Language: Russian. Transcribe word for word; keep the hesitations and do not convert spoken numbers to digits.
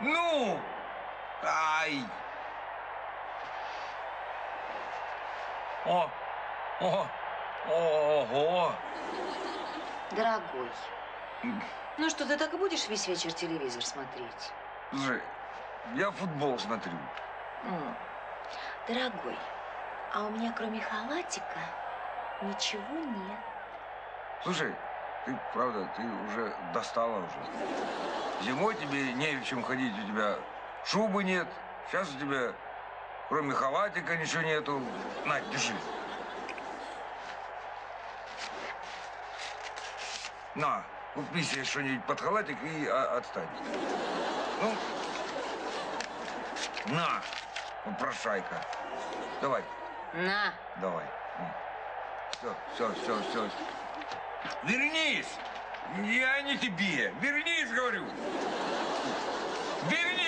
Ну! Ай! О! О! Ого! Дорогой, ну что, ты так и будешь весь вечер телевизор смотреть? Слушай, я футбол смотрю. М. Дорогой, а у меня кроме халатика ничего нет. Слушай, ты, правда, ты уже достала уже. Зимой тебе не в чем ходить, у тебя шубы нет. Сейчас у тебя кроме халатика ничего нету. На, держи. На, купи себе что-нибудь под халатик и а, отстань. Ну, на, попрошайка. Давай. На. Давай. Все, все, все, все. Вернись! Я не тебе. Вернись, говорю. Вернись!